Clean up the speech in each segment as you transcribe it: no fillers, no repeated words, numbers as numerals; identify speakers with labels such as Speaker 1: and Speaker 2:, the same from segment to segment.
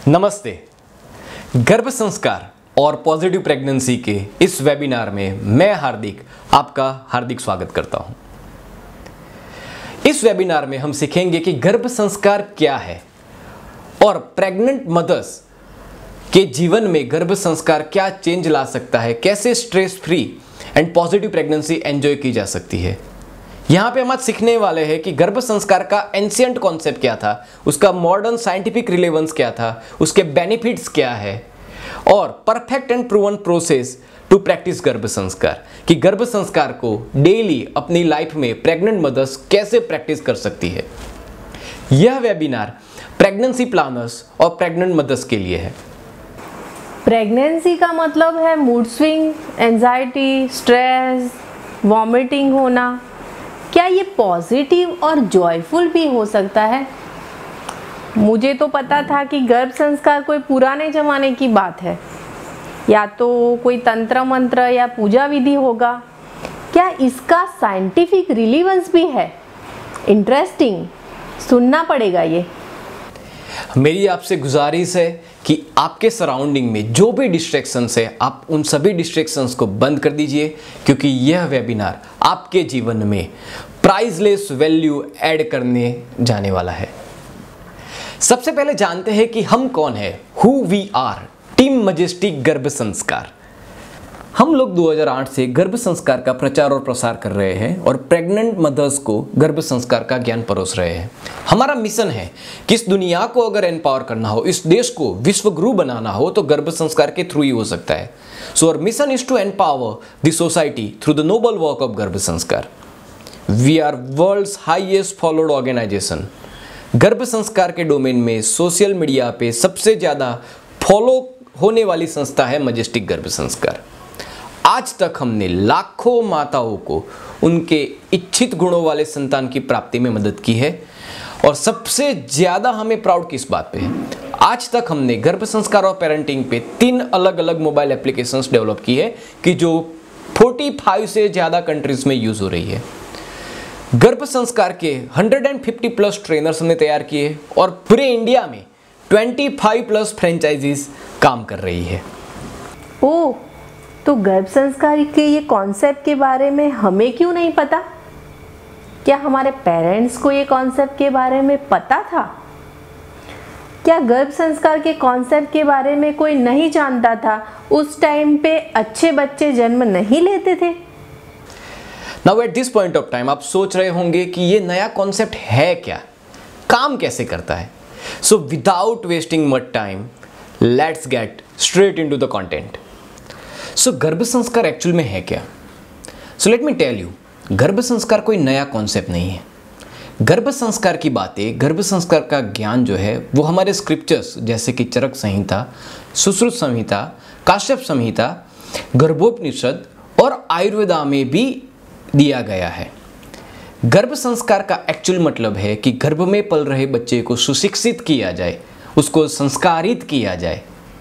Speaker 1: नमस्ते। गर्भ संस्कार और पॉजिटिव प्रेगनेंसी के इस वेबिनार में मैं आपका हार्दिक स्वागत करता हूं। इस वेबिनार में हम सीखेंगे कि गर्भ संस्कार क्या है और प्रेग्नेंट मदर्स के जीवन में गर्भ संस्कार क्या चेंज ला सकता है, कैसे stress free and positive pregnancy enjoy की जा सकती है। यहाँ पे हम आज सीखने वाले हैं कि गर्भ संस्कार का एंशिएंट कॉन्सेप्ट क्या था, उसका मॉडर्न साइंटिफिक रिलेवेंस क्या था, उसके बेनिफिट्स क्या है और perfect and proven process to practice गर्भ संस्कार, कि गर्भ संस्कार को डेली अपनी लाइफ में प्रेग्नेंट मदर्स कैसे प्रैक्टिस कर सकती है। यह वेबिनार प्रेगनेंसी प्लानर्स और प्रेग्नेंट मदर्स के लिए है।
Speaker 2: प्रेगनेंसी का मतलब है mood swing, anxiety, stress, vomiting होना। क्या ये पॉजिटिव और जॉयफुल भी हो सकता है? मुझे तो पता था कि गर्भ संस्कार कोई पुराने ज़माने की बात है, या तो कोई तंत्र मंत्र या पूजा विधि होगा। क्या इसका साइंटिफिक रिलेवेंस भी है? इंटरेस्टिंग, सुनना पड़ेगा ये।
Speaker 1: मेरी आपसे गुजारिश है कि आपके सराउंडिंग में जो भी डिस्ट्रैक्शंस है, आप उन सभी डिस्ट्रैक्शंस को बंद कर दीजिए, क्योंकि यह वेबिनार आपके जीवन में प्राइसलेस वैल्यू ऐड करने जाने वाला है। सबसे पहले जानते हैं कि हम कौन है, who we are, team majestic Garbh Sanskar. हम लोग 2008 से गर्भ संस्कार का प्रचार और प्रसार कर रहे हैं और प्रेग्नेंट मदर्स को गर्भ संस्कार का ज्ञान परोस रहे हैं। हमारा मिशन है कि इस दुनिया को अगर एम्पावर करना हो, इस देश को विश्व गुरु बनाना हो, तो गर्भ संस्कार के थ्रू ही हो सकता है। So our mission is to empower the society through the noble work of गर्भ संस्कार। We are world's highest followed organization. गर्भ संस्कार के डोमेन में सोशल मीडिया पे सबसे ज्यादा फॉलो होने वाली संस्था है मजेस्टिक गर्भ संस्कार। आज तक हमने लाखों माताओं को उनके इच्छित गुणों वाले संतान की प्राप्ति में मदद की है, और सबसे ज्यादा हमें प्राउड किस बात पे है, आज तक हमने गर्भ संस्कार और पेरेंटिंग पे 3 अलग अलग मोबाइल एप्लीकेशंस डेवलप की है कि जो 45 से ज्यादा कंट्रीज में यूज हो रही है। गर्भ संस्कार के 150+ ट्रेनर्स हमने तैयार किए और पूरे इंडिया में 25+ फ्रेंचाइजीज काम कर रही है।
Speaker 2: ओह, तो गर्भ संस्कार के ये कॉन्सेप्ट के बारे में हमें क्यों नहीं पता? क्या हमारे पेरेंट्स को ये कॉन्सेप्ट के बारे में पता था? क्या गर्भ संस्कार के कॉन्सेप्ट के बारे में कोई नहीं जानता था? उस टाइम पे अच्छे बच्चे जन्म नहीं लेते थे।
Speaker 1: Now at this point of time आप सोच रहे होंगे कि ये नया कॉन्सेप्ट है क्या, काम कैसे करता है। So without wasting much time, let's get straight into the content. So गर्भ संस्कार एक्चुअल में है क्या? So let me tell you, गर्भ संस्कार कोई नया कॉन्सेप्ट नहीं है। गर्भ संस्कार की बातें, गर्भ संस्कार का ज्ञान जो है वो हमारे स्क्रिप्चर्स जैसे कि चरक संहिता, सुश्रुत संहिता, काश्यप संहिता, गर्भोपनिषद और आयुर्वेदा में भी दिया गया है। गर्भ संस्कार का एक्चुअल मतलब है कि गर्भ में पल रहे बच्चे को सुशिक्षित किया जाए, उसको संस्कारित किया जाए,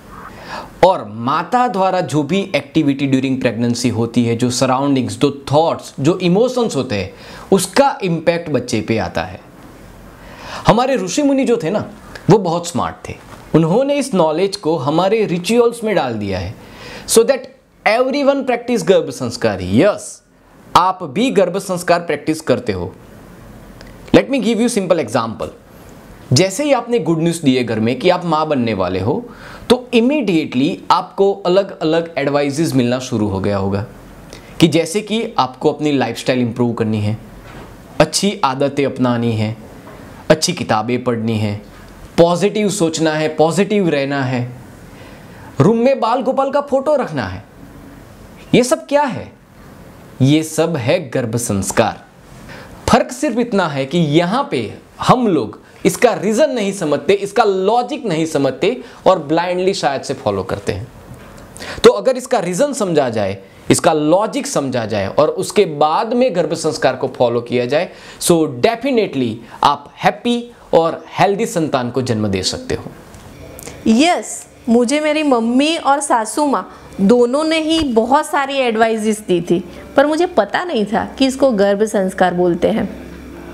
Speaker 1: और माता द्वारा जो भी एक्टिविटी ड्यूरिंग प्रेगनेंसी होती है, जो सराउंडिंग्स, जो थॉट्स, जो इमोशंस होते हैं, उसका इम्पैक्ट बच्चे पे आता है। हमारे ऋषि मुनि जो थे ना, वो बहुत स्मार्ट थे। उन्होंने इस नॉलेज को हमारे रिचुअल्स में डाल दिया है, सो दैट एवरीवन प्रैक्टिस गर्भ संस्कार। यस, आप भी गर्भ संस्कार प्रैक्टिस करते हो। Let me give you simple example. जैसे ही आपने गुड न्यूज़ दिए घर में कि आप माँ बनने वाले हो, तो इमीडिएटली आपको अलग अलग एडवाइजेस मिलना शुरू हो गया होगा, कि जैसे कि आपको अपनी लाइफस्टाइल इंप्रूव करनी है, अच्छी आदतें अपनानी है, अच्छी किताबें पढ़नी है, पॉजिटिव सोचना है, पॉजिटिव रहना है, रूम में बाल गोपाल का फोटो रखना है। ये सब क्या है? ये सब है गर्भ संस्कार। फर्क सिर्फ इतना है कि यहाँ पे हम लोग इसका रीजन नहीं समझते, इसका लॉजिक नहीं समझते और ब्लाइंडली शायद से फॉलो करते हैं। तो अगर इसका रीजन समझा जाए, इसका लॉजिक समझा जाए और उसके बाद में गर्भ संस्कार को फॉलो किया जाए, सो डेफिनेटली आप हैप्पी और हेल्दी संतान को जन्म दे सकते हो।
Speaker 2: यस, मुझे मेरी मम्मी और सासू माँ दोनों ने ही बहुत सारी एडवाइजेस दी थी, पर मुझे पता नहीं था कि इसको गर्भ संस्कार बोलते हैं।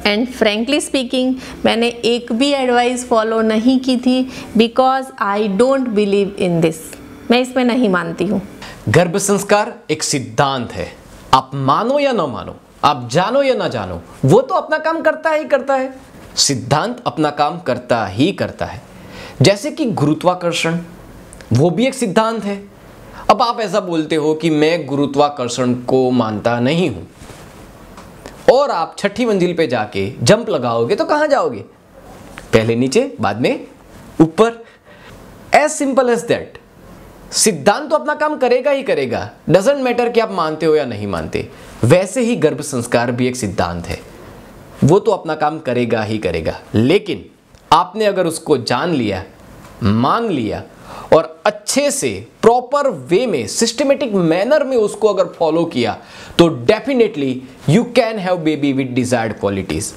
Speaker 2: एंड फ्रेंकली स्पीकिंग मैंने एक भी एडवाइस फॉलो नहीं की थी because I don't believe in this. मैं इसमें नहीं मानती हूँ।
Speaker 1: गर्भ संस्कार एक सिद्धांत है, आप मानो या ना मानो, आप जानो या ना जानो, वो तो अपना काम करता ही करता है। सिद्धांत अपना काम करता ही करता है। जैसे कि गुरुत्वाकर्षण, वो भी एक सिद्धांत है। अब आप ऐसा बोलते हो कि मैं गुरुत्वाकर्षण को मानता नहीं हूं, और आप छठी मंजिल पे जाके जंप लगाओगे तो कहां जाओगे? पहले नीचे, बाद में ऊपर। As simple as that. सिद्धांत तो अपना काम करेगा ही करेगा, डजेंट मैटर कि आप मानते हो या नहीं मानते। वैसे ही गर्भ संस्कार भी एक सिद्धांत है, वो तो अपना काम करेगा ही करेगा। लेकिन आपने अगर उसको जान लिया, मान लिया और अच्छे से प्रॉपर वे में, सिस्टमेटिक मैनर में उसको अगर फॉलो किया तो definitely you can have baby with desired qualities.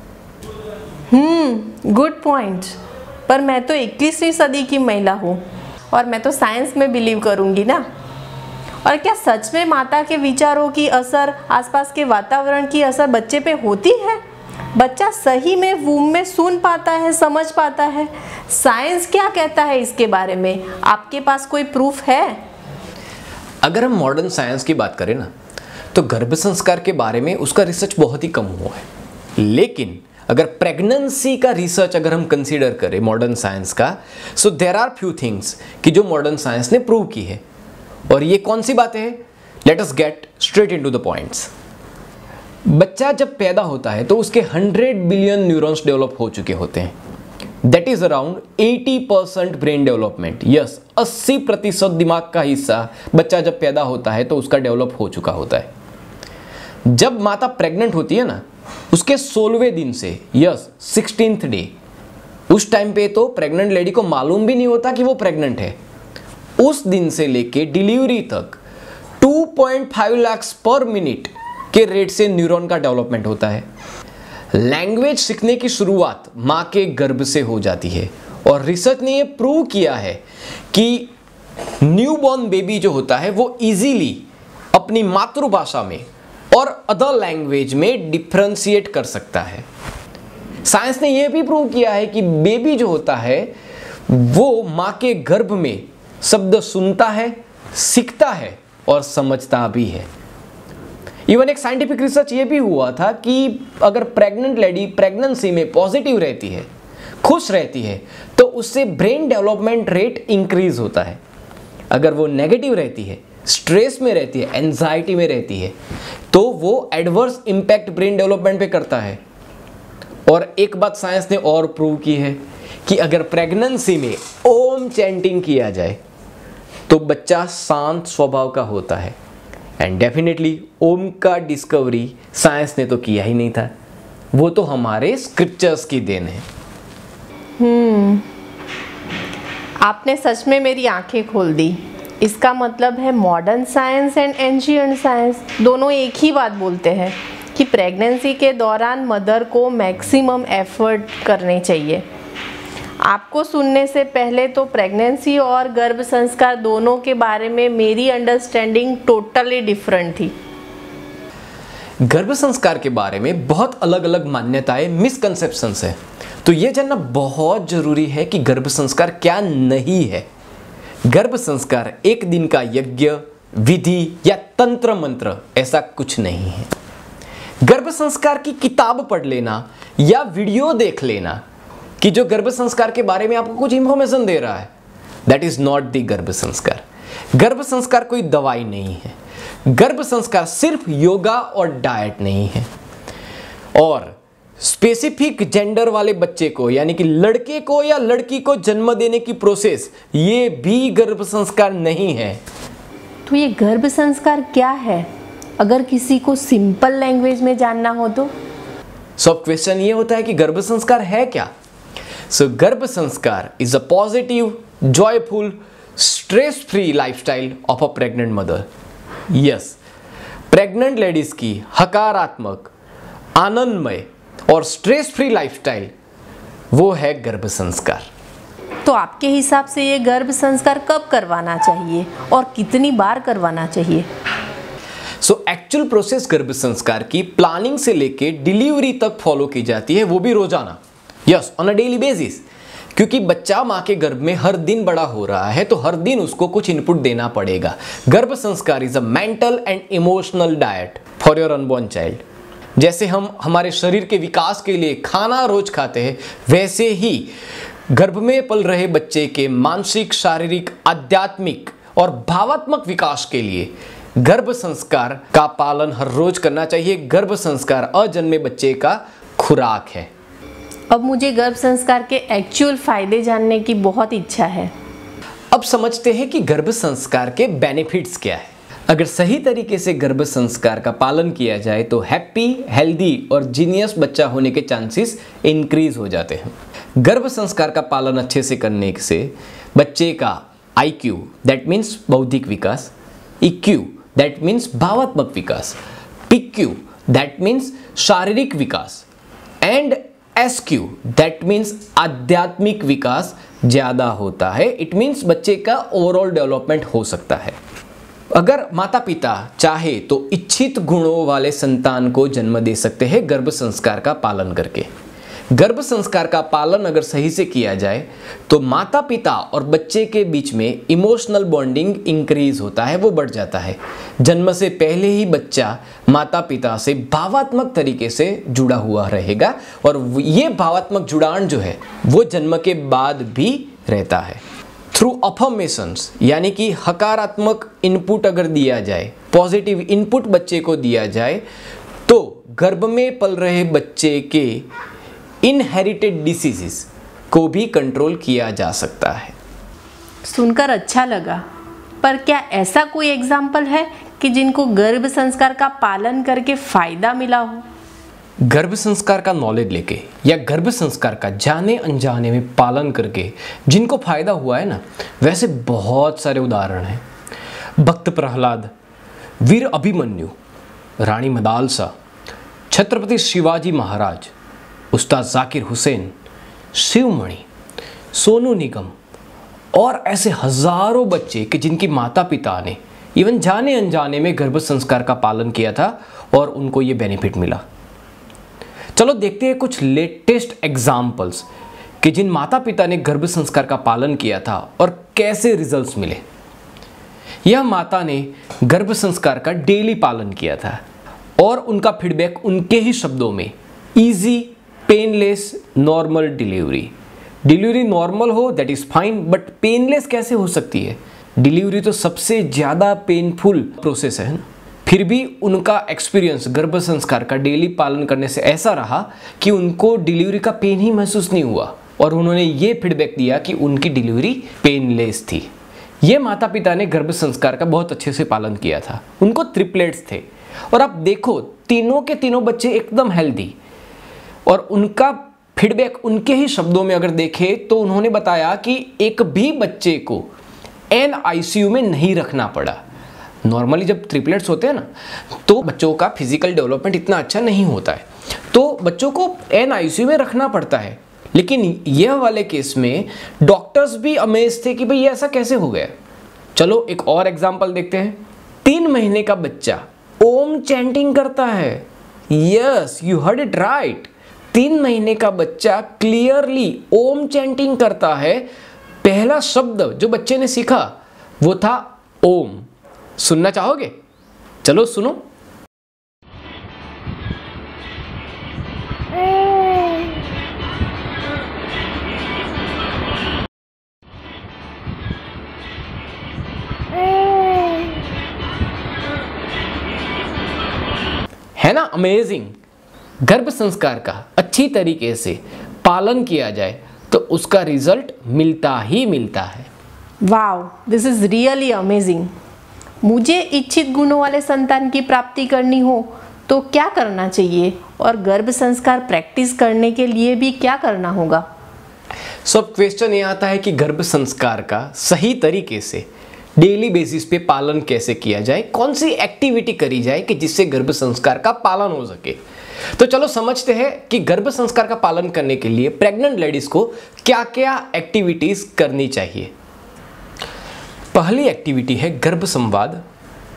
Speaker 2: Good point. पर मैं तो 21वीं सदी की महिला हूँ और मैं तो साइंस में बिलीव करूँगी ना। और क्या सच में माता के विचारों की असर, आसपास के वातावरण की असर बच्चे पे होती है? बच्चा सही में वूम में सुन पाता है, समझ पाता है? साइंस क्या कहता है इसके बारे में? आपके पास कोई प्रूफ है?
Speaker 1: अगर हम मॉडर्न साइंस की बात करें ना, तो गर्भ संस्कार के बारे में उसका रिसर्च बहुत ही कम हुआ है। लेकिन अगर प्रेगनेंसी का रिसर्च अगर हम कंसीडर करें मॉडर्न साइंस का, so there are few things कि जो मॉडर्न साइंस ने प्रूव की है। और ये कौन सी बातें हैं? Let us get straight into the points. बच्चा जब पैदा होता है तो उसके 100 बिलियन न्यूरॉन्स डेवलप हो चुके होते हैं। That is around 80% brain development. Yes, 80% दिमाग का हिस्सा बच्चा जब पैदा होता है तो उसका डेवलप हो चुका होता है। जब माता प्रेग्नेंट होती है ना, उसके 16वें दिन से, यस 16th डे, उस टाइम पे तो प्रेग्नेंट लेडी को मालूम भी नहीं होता कि वो प्रेग्नेंट है। उस दिन से लेके डिलीवरी तक 2.5 लाख पर मिनट के रेट से न्यूरॉन का डेवलपमेंट होता है। लैंग्वेज सीखने की शुरुआत मां के गर्भ से हो जाती है। और रिसर्च ने यह प्रूव किया है कि न्यूबॉर्न बेबी जो होता है वो इजीली अपनी मातृभाषा में और अदर लैंग्वेज में डिफरेंशिएट कर सकता है। साइंस ने यह भी प्रूव किया है कि बेबी जो होता है वो मां के गर्भ में शब्द सुनता है, सीखता है और समझता भी है। इवन एक साइंटिफिक रिसर्च ये भी हुआ था कि अगर प्रेग्नेंट लेडी प्रेगनेंसी में पॉजिटिव रहती है, खुश रहती है, तो उससे ब्रेन डेवलपमेंट रेट इंक्रीज होता है। अगर वो नेगेटिव रहती है, स्ट्रेस में रहती है, एंजाइटी में रहती है, तो वो एडवर्स इंपैक्ट ब्रेन डेवलपमेंट पे करता है। और एक बात साइंस ने और प्रूव की है कि अगर प्रेगनेंसी में ओम चैंटिंग किया जाए तो बच्चा शांत स्वभाव का होता है। एंड डेफिनेटली ओम का डिस्कवरी साइंस ने तो किया ही नहीं था, वो तो हमारे स्क्रिप्चर्स की देन है।
Speaker 2: आपने सच में मेरी आंखें खोल दी। इसका मतलब है modern science and ancient science दोनों एक ही बात बोलते हैं कि प्रेगनेंसी के दौरान मदर को मैक्सिमम एफर्ट करने चाहिए। आपको सुनने से पहले तो प्रेगनेंसी और गर्भ संस्कार दोनों के बारे में मेरी अंडरस्टैंडिंग टोटली डिफरेंट थी।
Speaker 1: गर्भ संस्कार के बारे में बहुत अलग अलग मान्यताएं, मिसकंसेप्शंस है। तो ये जानना बहुत जरूरी है कि गर्भ संस्कार क्या नहीं है। गर्भ संस्कार एक दिन का यज्ञ, विधि या तंत्र मंत्र ऐसा कुछ नहीं है। गर्भ संस्कार की किताब पढ़ लेना या वीडियो देख लेना कि जो गर्भ संस्कार के बारे में आपको कुछ इंफॉर्मेशन दे रहा है, दैट इज नॉट द गर्भ संस्कार। गर्भ संस्कार कोई दवाई नहीं है। गर्भ संस्कार सिर्फ योगा और डाइट नहीं है। और स्पेसिफिक जेंडर वाले बच्चे को, यानी कि लड़के को या लड़की को जन्म देने की प्रोसेस, ये भी गर्भ संस्कार नहीं है।
Speaker 2: तो ये गर्भ संस्कार क्या है, अगर किसी को सिंपल लैंग्वेज में जानना हो तो?
Speaker 1: सब क्वेश्चन ये होता है कि गर्भ संस्कार है क्या। सो गर्भ sanskar is a positive, joyful, stress free lifestyle of a pregnant mother. Yes, pregnant ladies की हकारात्मक, आनंदमय और स्ट्रेस फ्री लाइफस्टाइल, वो है गर्भ संस्कार।
Speaker 2: तो आपके हिसाब से ये गर्भ संस्कार कब करवाना चाहिए और कितनी बार करवाना चाहिए?
Speaker 1: सो एक्चुअल प्रोसेस गर्भ संस्कार की प्लानिंग से लेके डिलीवरी तक फॉलो की जाती है, वो भी रोजाना, yes, on a daily basis. क्योंकि बच्चा माँ के गर्भ में हर दिन बड़ा हो रहा है, तो हर दिन उसको कुछ इनपुट देना पड़ेगा। Garbh sanskar is a mental and emotional diet for your unborn child. जैसे हम हमारे शरीर के विकास के लिए खाना रोज खाते हैं, वैसे ही गर्भ में पल रहे बच्चे के मानसिक, शारीरिक, आध्यात्मिक और भावात्मक विकास के लिए गर्भ संस्कार का पालन हर रोज करना चाहिए। गर्भ संस्कार अजन्मे बच्चे का खुराक है।
Speaker 2: अब मुझे गर्भ संस्कार के एक्चुअल फायदे जानने की बहुत इच्छा है।
Speaker 1: अब समझते हैं कि गर्भ संस्कार के बेनिफिट्स क्या है। अगर सही तरीके से गर्भ संस्कार का पालन किया जाए तो हैप्पी, हेल्दी और जीनियस बच्चा होने के चांसेस इंक्रीज हो जाते हैं। गर्भ संस्कार का पालन अच्छे से करने से बच्चे का IQ, दैट मीन्स बौद्धिक विकास, EQ, दैट मीन्स भावात्मक विकास, PQ, दैट मीन्स शारीरिक विकास, एंड SQ, दैट मीन्स आध्यात्मिक विकास ज्यादा होता है। इट मीन्स बच्चे का ओवरऑल डेवलपमेंट हो सकता है। अगर माता पिता चाहे तो इच्छित गुणों वाले संतान को जन्म दे सकते हैं गर्भ संस्कार का पालन करके। गर्भ संस्कार का पालन अगर सही से किया जाए तो माता पिता और बच्चे के बीच में इमोशनल बॉन्डिंग इंक्रीज होता है, वो बढ़ जाता है। जन्म से पहले ही बच्चा माता पिता से भावात्मक तरीके से जुड़ा हुआ रहेगा और ये भावात्मक जुड़ान जो है वो जन्म के बाद भी रहता है। थ्रू अफर्मेशंस, यानी कि हकारात्मक इनपुट अगर दिया जाए, पॉजिटिव इनपुट बच्चे को दिया जाए, तो गर्भ में पल रहे बच्चे के इनहेरिटेड डिसीजेस को भी कंट्रोल किया जा सकता है।
Speaker 2: सुनकर अच्छा लगा, पर क्या ऐसा कोई एग्जाम्पल है कि जिनको गर्भ संस्कार का पालन करके फायदा मिला हो?
Speaker 1: गर्भ संस्कार का नॉलेज लेके या गर्भ संस्कार का जाने अनजाने में पालन करके जिनको फायदा हुआ है ना, वैसे बहुत सारे उदाहरण हैं। भक्त प्रहलाद, वीर अभिमन्यु, रानी मदालसा, छत्रपति शिवाजी महाराज, उस्ताद जाकिर हुसैन, शिवमणि, सोनू निगम और ऐसे हजारों बच्चे कि जिनकी माता पिता ने इवन जाने अनजाने में गर्भ संस्कार का पालन किया था और उनको ये बेनिफिट मिला। चलो देखते हैं कुछ लेटेस्ट एग्जाम्पल्स कि जिन माता पिता ने गर्भ संस्कार का पालन किया था और कैसे रिजल्ट्स मिले। यह माता ने गर्भ संस्कार का डेली पालन किया था और उनका फीडबैक उनके ही शब्दों में, easy, painless, normal delivery. Delivery normal हो that is fine, but painless कैसे हो सकती है? डिलीवरी तो सबसे ज़्यादा पेनफुल प्रोसेस है ना। फिर भी उनका एक्सपीरियंस गर्भ संस्कार का डेली पालन करने से ऐसा रहा कि उनको डिलीवरी का पेन ही महसूस नहीं हुआ और उन्होंने ये फीडबैक दिया कि उनकी डिलीवरी पेनलेस थी। ये माता पिता ने गर्भ संस्कार का बहुत अच्छे से पालन किया था। उनको ट्रिपलेट्स थे और आप देखो तीनों के तीनों बच्चे एकदम हेल्दी, और उनका फीडबैक उनके ही शब्दों में अगर देखें तो उन्होंने बताया कि एक भी बच्चे को NICU में नहीं रखना पड़ा। नॉर्मली जब ट्रिपलेट्स होते हैं ना तो बच्चों का फिजिकल डेवलपमेंट इतना अच्छा नहीं होता है, तो बच्चों को NICU में रखना पड़ता है। लेकिन यह वाले केस में डॉक्टर्स भी अमेज थे कि भाई ये ऐसा कैसे हो गया। चलो एक और एग्जांपल देखते हैं। 3 महीने का बच्चा ओम चैंटिंग करता है। Yes, you heard it right. 3 महीने का बच्चा क्लियरली ओम चैंटिंग करता है। पहला शब्द जो बच्चे ने सीखा वो था ओम। सुनना चाहोगे? चलो सुनो। है ना अमेजिंग? गर्भ संस्कार का अच्छी तरीके से पालन किया जाए तो उसका रिजल्ट मिलता ही मिलता है।
Speaker 2: Wow, this is really amazing. मुझे इच्छित गुणों वाले संतान की प्राप्ति करनी हो तो क्या करना चाहिए, और गर्भ संस्कार प्रैक्टिस करने के लिए भी क्या करना होगा?
Speaker 1: सब क्वेश्चन ये आता है कि गर्भ संस्कार का सही तरीके से डेली बेसिस पे पालन कैसे किया जाए, कौन सी एक्टिविटी करी जाए कि जिससे गर्भ संस्कार का पालन हो सके। तो चलो समझते हैं कि गर्भ संस्कार का पालन करने के लिए प्रेग्नेंट लेडीज को क्या क्या एक्टिविटीज करनी चाहिए। पहली एक्टिविटी है गर्भ संवाद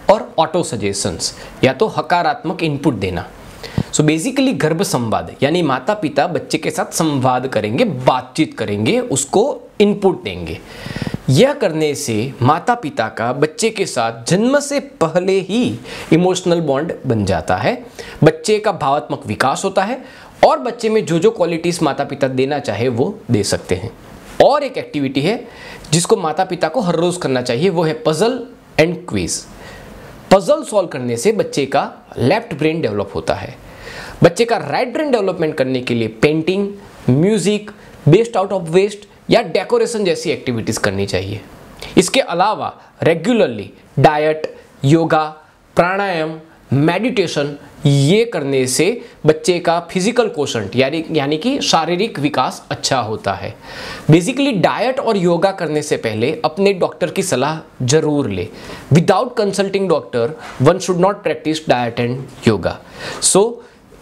Speaker 1: और ऑटो सजेशंस या तो हकारात्मक इनपुट देना। सो बेसिकली गर्भ संवाद यानी माता पिता बच्चे के साथ संवाद करेंगे, बातचीत करेंगे, उसको इनपुट देंगे। यह करने से माता पिता का बच्चे के साथ जन्म से पहले ही इमोशनल बॉन्ड बन जाता है, बच्चे का भावात्मक विकास होता है और बच्चे में जो जो क्वालिटीज माता पिता देना चाहे वो दे सकते हैं। और एक एक्टिविटी है जिसको माता पिता को हर रोज करना चाहिए, वो है puzzle and quiz. Puzzle solve करने से बच्चे का लेफ्ट ब्रेन डेवलप होता है। बच्चे का राइट ब्रेन डेवलपमेंट करने के लिए painting, music, best out of waste या डेकोरेशन जैसी एक्टिविटीज करनी चाहिए। इसके अलावा regularly diet, yoga, pranayama, meditation ये करने से बच्चे का फिजिकल कोशंट यानी कि शारीरिक विकास अच्छा होता है। बेसिकली डाइट और योगा करने से पहले अपने डॉक्टर की सलाह जरूर ले। Without consulting doctor one should not practice diet and yoga. So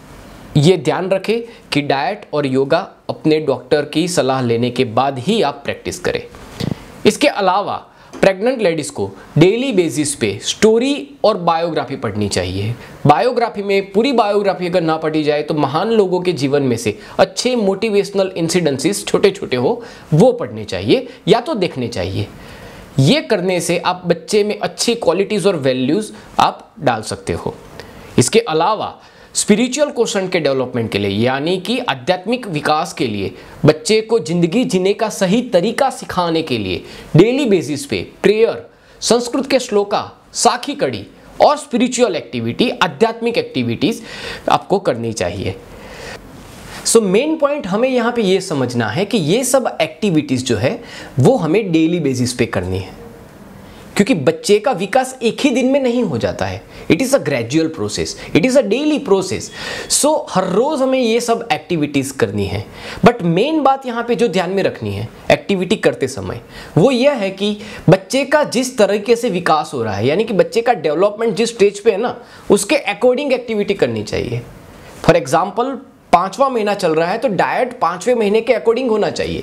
Speaker 1: ये ध्यान रखें कि डाइट और योगा अपने डॉक्टर की सलाह लेने के बाद ही आप प्रैक्टिस करें। इसके अलावा प्रेग्नेंट लेडीज को डेली बेसिस पे स्टोरी और बायोग्राफी पढ़नी चाहिए। बायोग्राफी में पूरी बायोग्राफी अगर ना पढ़ी जाए तो महान लोगों के जीवन में से अच्छे मोटिवेशनल इंसिडेंसेस छोटे छोटे हो वो पढ़ने चाहिए या तो देखने चाहिए। ये करने से आप बच्चे में अच्छी क्वालिटीज और वैल्यूज आप डाल सकते हो। इसके अलावा स्पिरिचुअल क्वेश्चन के डेवलपमेंट के लिए यानी कि आध्यात्मिक विकास के लिए बच्चे को जिंदगी जीने का सही तरीका सिखाने के लिए डेली बेसिस पे प्रेयर, संस्कृत के श्लोका, साखी कड़ी और स्पिरिचुअल एक्टिविटी, आध्यात्मिक एक्टिविटीज आपको करनी चाहिए। सो मेन पॉइंट हमें यहाँ पे ये समझना है कि ये सब एक्टिविटीज जो है वो हमें डेली बेसिस पे करनी है, क्योंकि बच्चे का विकास एक ही दिन में नहीं हो जाता है। It is a gradual process, it is a daily process. So हर रोज़ हमें ये सब एक्टिविटीज़ करनी है। बट मेन बात यहाँ पे जो ध्यान में रखनी है एक्टिविटी करते समय वो यह है कि बच्चे का जिस तरीके से विकास हो रहा है यानी कि बच्चे का डेवलपमेंट जिस स्टेज पे है ना उसके अकॉर्डिंग एक्टिविटी करनी चाहिए। फॉर एग्जाम्पल 5वां महीना चल रहा है तो डाइट 5वें महीने के अकॉर्डिंग होना चाहिए।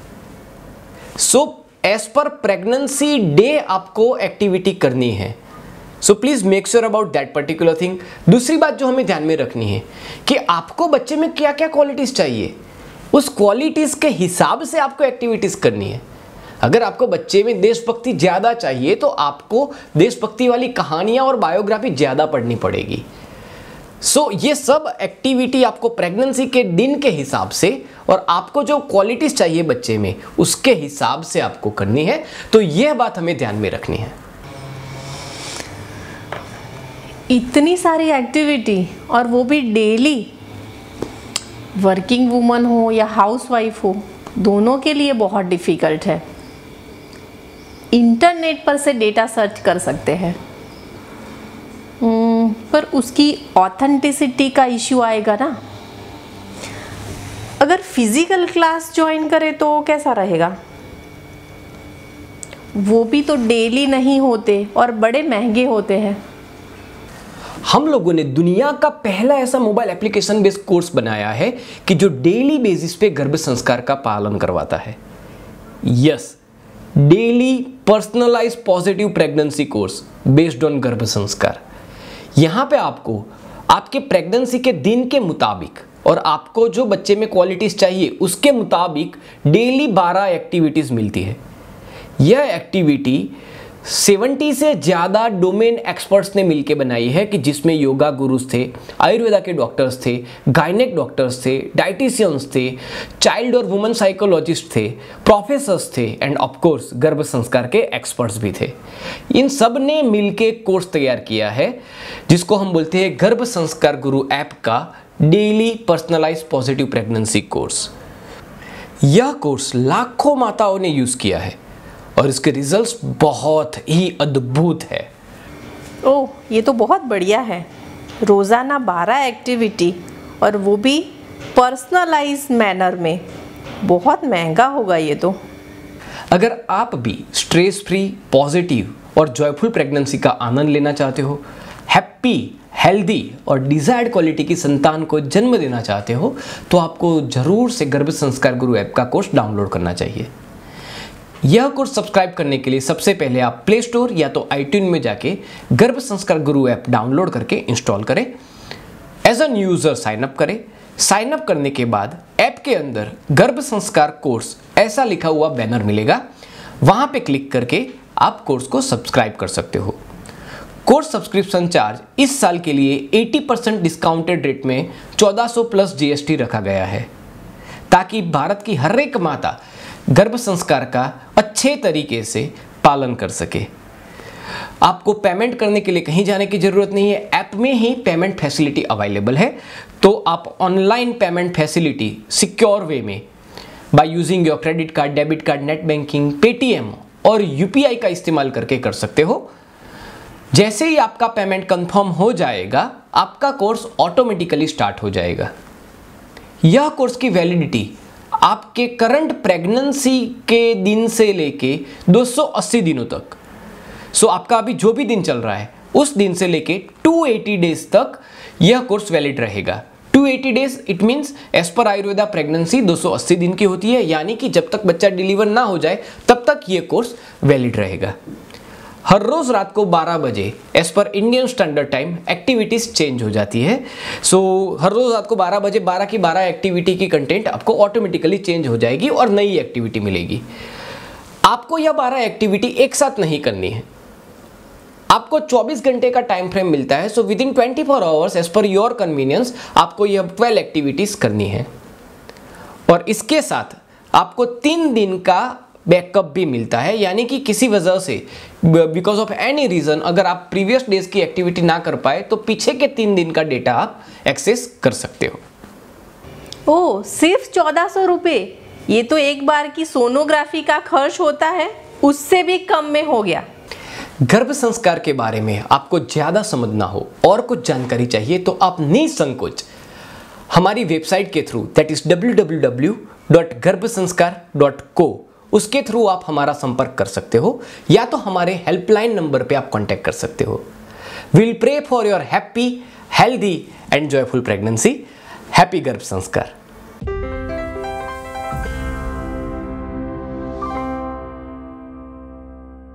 Speaker 1: So as per pregnancy day आपको एक्टिविटी करनी है। So please make sure about that particular thing. दूसरी बात जो हमें ध्यान में रखनी है कि आपको बच्चे में क्या क्या क्वालिटीज चाहिए, उस क्वालिटीज के हिसाब से आपको एक्टिविटीज करनी है। अगर आपको बच्चे में देशभक्ति ज्यादा चाहिए तो आपको देशभक्ति वाली कहानियां और बायोग्राफी ज्यादा पढ़नी पड़ेगी। सो ये सब एक्टिविटी आपको प्रेगनेंसी के दिन के हिसाब से और आपको जो क्वालिटीज चाहिए बच्चे में उसके हिसाब से आपको करनी है। तो यह बात हमें ध्यान में रखनी है।
Speaker 2: इतनी सारी एक्टिविटी और वो भी डेली, वर्किंग वुमन हो या हाउसवाइफ हो दोनों के लिए बहुत डिफिकल्ट है। इंटरनेट पर से डेटा सर्च कर सकते हैं पर उसकी ऑथेंटिसिटी का इश्यू आएगा ना। अगर फिजिकल क्लास ज्वाइन करें तो कैसा रहेगा? वो भी तो डेली नहीं होते और बड़े महंगे होते हैं।
Speaker 1: हम लोगों ने दुनिया का पहला ऐसा मोबाइल एप्लीकेशन बेस्ड कोर्स बनाया है कि जो डेली बेसिस पे गर्भ संस्कार का पालन करवाता है। Yes, daily personalise positive pregnancy course based on garbh sanskar. यहां पे आपको आपके प्रेगनेंसी के दिन के मुताबिक और आपको जो बच्चे में क्वालिटीज चाहिए उसके मुताबिक डेली 12 एक्टिविटीज मिलती है। यह एक्टिविटी 70 से ज़्यादा डोमेन एक्सपर्ट्स ने मिलकर बनाई है कि जिसमें योगा गुरुज थे, आयुर्वेदा के डॉक्टर्स थे, गायनेक डॉक्टर्स थे, डाइटिशियंस थे, चाइल्ड और वुमेन साइकोलॉजिस्ट थे, प्रोफेसर्स थे एंड ऑफ कोर्स गर्भ संस्कार के एक्सपर्ट्स भी थे। इन सब ने मिलकर कोर्स तैयार किया है जिसको हम बोलते हैं गर्भ संस्कार गुरु ऐप का daily personalise positive pregnancy course. यह कोर्स लाखों माताओं ने यूज़ किया है और इसके रिजल्ट्स बहुत ही अद्भुत है।
Speaker 2: ओह, ये तो बहुत बढ़िया है। रोज़ाना 12 एक्टिविटी और वो भी पर्सनलाइज मैनर में। बहुत महंगा होगा ये तो।
Speaker 1: अगर आप भी स्ट्रेस फ्री, पॉजिटिव और जॉयफुल प्रेगनेंसी का आनंद लेना चाहते हो, हैप्पी, हेल्दी और डिजायर्ड क्वालिटी की संतान को जन्म देना चाहते हो तो आपको जरूर से गर्भ संस्कार गुरु ऐप का कोर्स डाउनलोड करना चाहिए। यह कोर्स सब्सक्राइब करने के लिए सबसे पहले आप प्ले स्टोर या तो iTunes में जाके गर्भ संस्कार गुरु ऐप डाउनलोड करके इंस्टॉल करें। As an user sign up करें। साइन अप करने के बाद ऐप के अंदर गर्भ संस्कार कोर्स ऐसा लिखा हुआ बैनर मिलेगा, वहां पे क्लिक करके आप कोर्स को सब्सक्राइब कर सकते हो। कोर्स सब्सक्रिप्शन चार्ज इस साल के लिए 80% डिस्काउंटेड रेट में 1400 प्लस GST रखा गया है, ताकि भारत की हर एक माता गर्भ संस्कार का अच्छे तरीके से पालन कर सके। आपको पेमेंट करने के लिए कहीं जाने की जरूरत नहीं है, ऐप में ही पेमेंट फैसिलिटी अवेलेबल है। तो आप online payment facility secure way में by using your credit card, debit card, net banking, Paytm और UPI का इस्तेमाल करके कर सकते हो। जैसे ही आपका पेमेंट कंफर्म हो जाएगा, आपका कोर्स ऑटोमेटिकली स्टार्ट हो जाएगा। यह कोर्स की वैलिडिटी आपके करंट प्रेगनेंसी के दिन से लेके 280 दिनों तक, सो आपका अभी जो भी दिन चल रहा है उस दिन से लेके 280 डेज तक यह कोर्स वैलिड रहेगा। 280 days it means as per Ayurveda pregnancy 280 दिन की होती है, यानी कि जब तक बच्चा डिलीवर ना हो जाए तब तक यह कोर्स वैलिड रहेगा। हर रोज रात को 12 बजे as per Indian standard time activities change हो जाती है। सो हर रोज रात को 12 बजे 12 की 12 एक्टिविटी की कंटेंट आपको ऑटोमेटिकली चेंज हो जाएगी और नई एक्टिविटी मिलेगी। आपको यह 12 एक्टिविटी एक साथ नहीं करनी है, आपको 24 घंटे का टाइम फ्रेम मिलता है। So within 24 hours as per your convenience आपको यह 12 एक्टिविटीज करनी है। और इसके साथ आपको 3 दिन का बैकअप भी मिलता है, यानी कि किसी वजह से बिकॉज ऑफ एनी रीजन अगर आप प्रीवियस डेज की एक्टिविटी ना कर पाए तो पीछे के 3 दिन का डेटा आप एक्सेस कर सकते हो।
Speaker 2: ओह, सिर्फ 1400 रुपये? ये तो एक बार की सोनोग्राफी का खर्च होता है, उससे भी कम में हो गया।
Speaker 1: गर्भ संस्कार के बारे में आपको ज्यादा समझना हो और कुछ जानकारी चाहिए तो आप निसंकोच हमारी वेबसाइट के थ्रू दैट इज www.garbhasanskar.co उसके थ्रू आप हमारा संपर्क कर सकते हो, या तो हमारे हेल्पलाइन नंबर पे आप कांटेक्ट कर सकते हो। Will pray for your happy, healthy and joyful pregnancy. Happy garbh संस्कार।